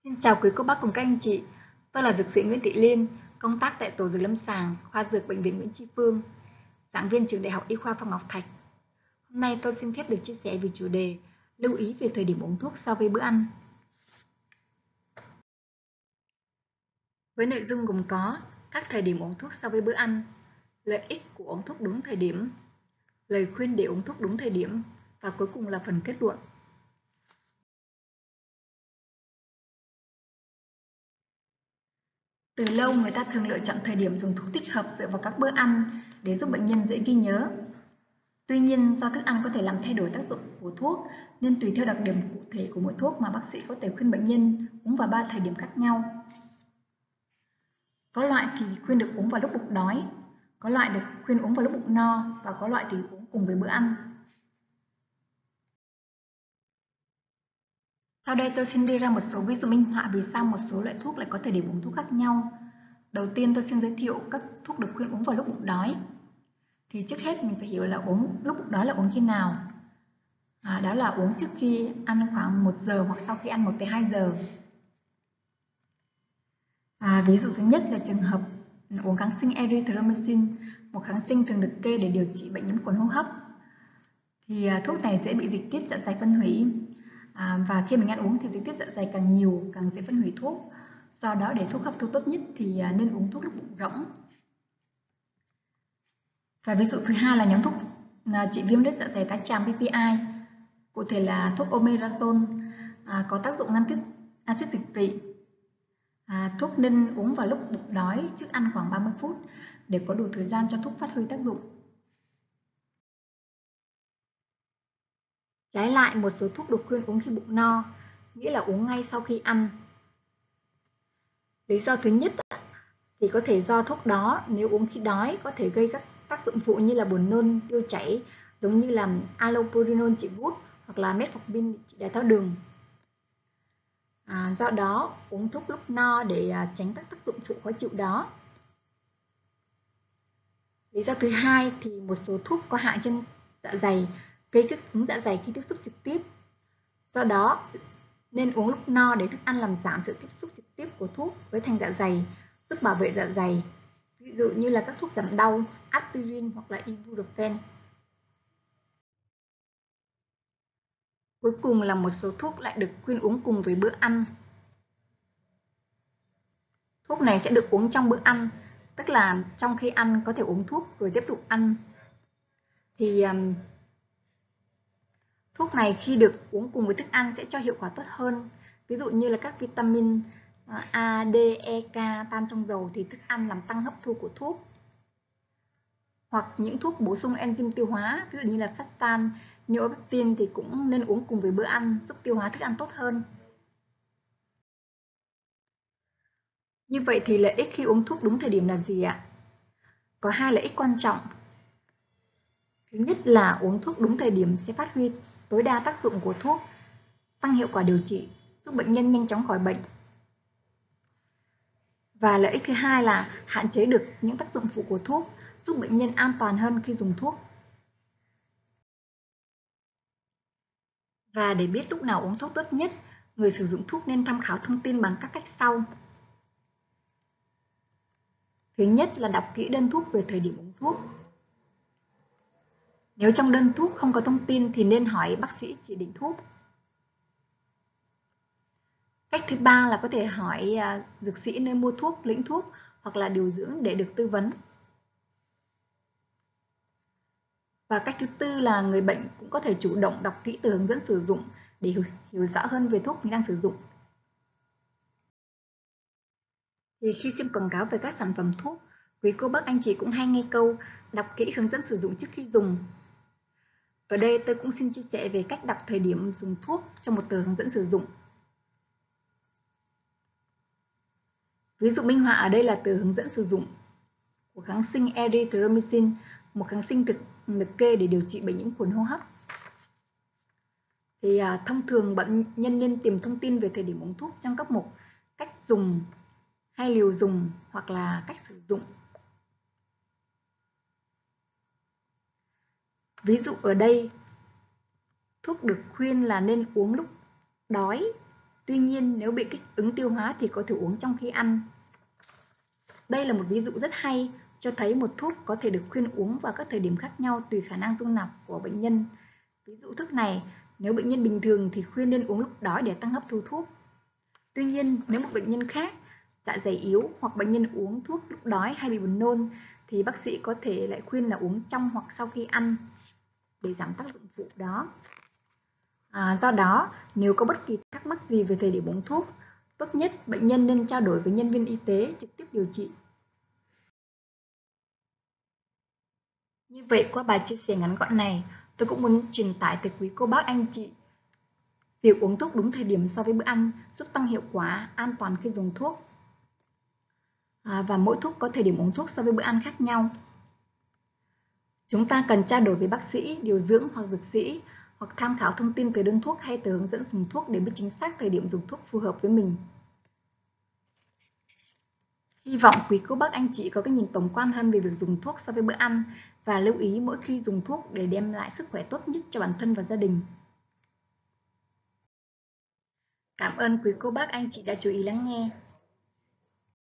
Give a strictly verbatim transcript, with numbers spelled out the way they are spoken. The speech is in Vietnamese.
Xin chào quý cô bác cùng các anh chị. Tôi là dược sĩ Nguyễn Thị Liên, công tác tại tổ dược lâm sàng, khoa dược bệnh viện Nguyễn Tri Phương, giảng viên trường Đại học Y khoa Phạm Ngọc Thạch. Hôm nay tôi xin phép được chia sẻ về chủ đề lưu ý về thời điểm uống thuốc so với bữa ăn. Với nội dung gồm có các thời điểm uống thuốc so với bữa ăn, lợi ích của uống thuốc đúng thời điểm, lời khuyên để uống thuốc đúng thời điểm và cuối cùng là phần kết luận. Từ lâu người ta thường lựa chọn thời điểm dùng thuốc thích hợp dựa vào các bữa ăn để giúp bệnh nhân dễ ghi nhớ. Tuy nhiên, do thức ăn có thể làm thay đổi tác dụng của thuốc, nên tùy theo đặc điểm cụ thể của mỗi thuốc mà bác sĩ có thể khuyên bệnh nhân uống vào ba thời điểm khác nhau. Có loại thì khuyên được uống vào lúc bụng đói, có loại được khuyên uống vào lúc bụng no và có loại thì uống cùng với bữa ăn. Sau đây tôi xin đưa ra một số ví dụ minh họa vì sao một số loại thuốc lại có thời điểm uống thuốc khác nhau. Đầu tiên tôi xin giới thiệu các thuốc được khuyên uống vào lúc bụng đói. Thì trước hết mình phải hiểu là uống lúc bụng đói là uống khi nào. À, đó là uống trước khi ăn khoảng một giờ hoặc sau khi ăn một tới hai giờ. À, ví dụ thứ nhất là trường hợp uống kháng sinh erythromycin, một kháng sinh thường được kê để điều trị bệnh nhiễm khuẩn hô hấp. Thì à, thuốc này dễ bị dịch tiết dạ dày phân hủy. À, và khi mình ăn uống thì dịch tiết dạ dày càng nhiều càng dễ phân hủy thuốc. Do đó để thuốc hấp thu tốt nhất thì à, nên uống thuốc lúc bụng rỗng. Và ví dụ thứ hai là nhóm thuốc à, trị viêm loét dạ dày tá tràng pê pê i. Cụ thể là thuốc omeprazole à, có tác dụng ngăn tiết axit dịch vị. À, thuốc nên uống vào lúc bụng đói trước ăn khoảng ba mươi phút để có đủ thời gian cho thuốc phát huy tác dụng. Trái lại, một số thuốc được khuyên uống khi bụng no, nghĩa là uống ngay sau khi ăn. Lý do thứ nhất thì có thể do thuốc đó nếu uống khi đói có thể gây các tác dụng phụ như là buồn nôn, tiêu chảy, giống như là allopurinol trị gút hoặc là metformin trị đái tháo đường. À, do đó uống thuốc lúc no để à, tránh các tác dụng phụ khó chịu đó. Lý do thứ hai thì một số thuốc có hại trên dạ dày gây kích ứng dạ dày khi tiếp xúc trực tiếp. Do đó nên uống lúc no để thức ăn làm giảm sự tiếp xúc trực tiếp của thuốc với thành dạ dày, giúp bảo vệ dạ dày. Ví dụ như là các thuốc giảm đau, aspirin hoặc là ibuprofen. Cuối cùng là một số thuốc lại được khuyên uống cùng với bữa ăn. Thuốc này sẽ được uống trong bữa ăn, tức là trong khi ăn có thể uống thuốc rồi tiếp tục ăn. Thì um, thuốc này khi được uống cùng với thức ăn sẽ cho hiệu quả tốt hơn. Ví dụ như là các vitamin A, D, E, K tan trong dầu thì thức ăn làm tăng hấp thu của thuốc. Hoặc những thuốc bổ sung enzyme tiêu hóa, ví dụ như là fastan, neopeptin thì cũng nên uống cùng với bữa ăn giúp tiêu hóa thức ăn tốt hơn. Như vậy thì lợi ích khi uống thuốc đúng thời điểm là gì ạ? Có hai lợi ích quan trọng. Thứ nhất là uống thuốc đúng thời điểm sẽ phát huy tối đa tác dụng của thuốc, tăng hiệu quả điều trị, giúp bệnh nhân nhanh chóng khỏi bệnh. Và lợi ích thứ hai là hạn chế được những tác dụng phụ của thuốc, giúp bệnh nhân an toàn hơn khi dùng thuốc. Và để biết lúc nào uống thuốc tốt nhất, người sử dụng thuốc nên tham khảo thông tin bằng các cách sau. Thứ nhất là đọc kỹ đơn thuốc về thời điểm uống thuốc. Nếu trong đơn thuốc không có thông tin thì nên hỏi bác sĩ chỉ định thuốc. Cách thứ ba là có thể hỏi à, dược sĩ nơi mua thuốc, lĩnh thuốc hoặc là điều dưỡng để được tư vấn. Và cách thứ tư là người bệnh cũng có thể chủ động đọc kỹ từ hướng dẫn sử dụng để hiểu, hiểu rõ hơn về thuốc mình đang sử dụng. Thì khi xem quảng cáo về các sản phẩm thuốc, quý cô bác anh chị cũng hay nghe câu đọc kỹ hướng dẫn sử dụng trước khi dùng. Ở đây tôi cũng xin chia sẻ về cách đọc thời điểm dùng thuốc trong một tờ hướng dẫn sử dụng. Ví dụ minh họa ở đây là tờ hướng dẫn sử dụng của kháng sinh erythromycin, một kháng sinh thực được kê để điều trị bệnh nhiễm khuẩn hô hấp. Thì à, thông thường bệnh nhân nên tìm thông tin về thời điểm uống thuốc trong các mục cách dùng hay liều dùng hoặc là cách sử dụng. Ví dụ ở đây, thuốc được khuyên là nên uống lúc đói Tuy nhiên, nếu bị kích ứng tiêu hóa thì có thể uống trong khi ăn. Đây là một ví dụ rất hay cho thấy một thuốc có thể được khuyên uống vào các thời điểm khác nhau tùy khả năng dung nạp của bệnh nhân. Ví dụ thuốc này, nếu bệnh nhân bình thường thì khuyên nên uống lúc đói để tăng hấp thu thuốc. Tuy nhiên, nếu một bệnh nhân khác, dạ dày yếu hoặc bệnh nhân uống thuốc lúc đói hay bị buồn nôn thì bác sĩ có thể lại khuyên là uống trong hoặc sau khi ăn để giảm tác dụng phụ đó. À, do đó, nếu có bất kỳ thắc mắc gì về thời điểm uống thuốc, tốt nhất bệnh nhân nên trao đổi với nhân viên y tế trực tiếp điều trị. Như vậy, qua bài chia sẻ ngắn gọn này, tôi cũng muốn truyền tải tới quý cô bác anh chị việc uống thuốc đúng thời điểm so với bữa ăn giúp tăng hiệu quả, an toàn khi dùng thuốc. À, và mỗi thuốc có thời điểm uống thuốc so với bữa ăn khác nhau. Chúng ta cần trao đổi với bác sĩ, điều dưỡng hoặc dược sĩ, hoặc tham khảo thông tin từ đơn thuốc hay từ hướng dẫn dùng thuốc để biết chính xác thời điểm dùng thuốc phù hợp với mình. Hy vọng quý cô bác anh chị có cái nhìn tổng quan hơn về việc dùng thuốc so với bữa ăn và lưu ý mỗi khi dùng thuốc để đem lại sức khỏe tốt nhất cho bản thân và gia đình. Cảm ơn quý cô bác anh chị đã chú ý lắng nghe.